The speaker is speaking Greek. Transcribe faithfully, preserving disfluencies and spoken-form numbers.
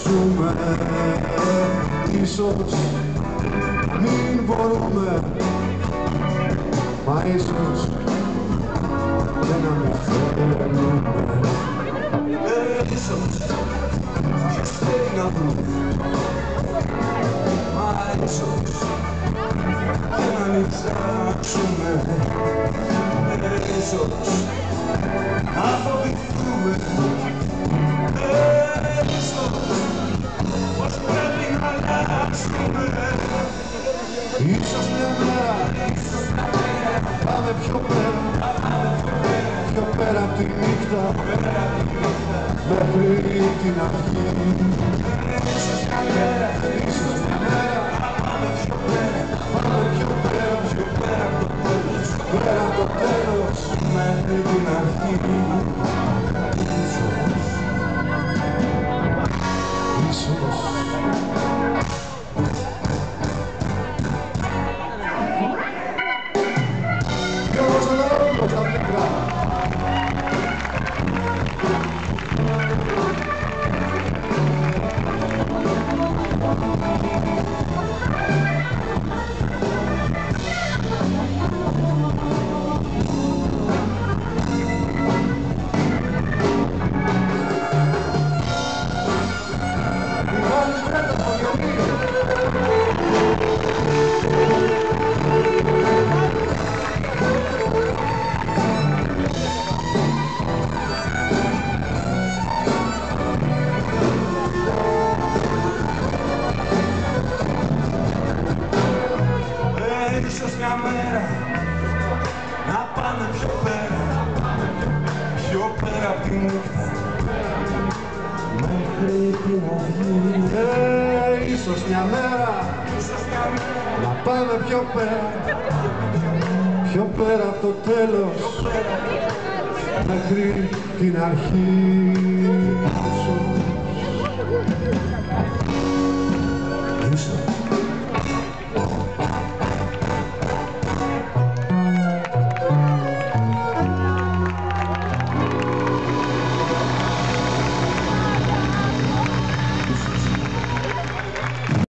αλλάξουμε. Ίσως μην μπορούμε, μα ίσως και να μην θέλουμε. Ίσως και στέλνει να βρούμε, μα ίσως και να μην ψάξουμε. Ίσως να φοβηθούμε, ίσως πως πρέπει να αλλάξουμε. Ίσως μια μέρα πάμε πιο πέρα, πιο πέρα απ' τη νύχτα, μέχρι την αυγή. Ίσως μια μέρα, ίσως μια μέρα πάμε πιο πέρα, πάμε πιο πέρα, πιο πέρα απ' το τέλος, πέρα απ' το τέλος, μέχρι την αρχή. Ίσως, ίσως μια μέρα να πάμε πιο πέρα, πιο πέρα απ' τη νύχτα, μέχρι την αυγή. Ε, ίσως μια μέρα να πάμε πιο πέρα, πιο πέρα απ' το τέλος, μέχρι την αρχή.